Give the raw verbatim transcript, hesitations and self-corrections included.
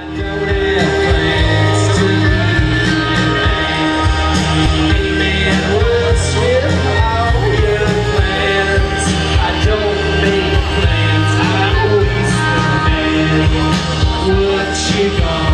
don't have plans to leave. Any man wants with all your plans. I don't make plans, I always demand what you gonna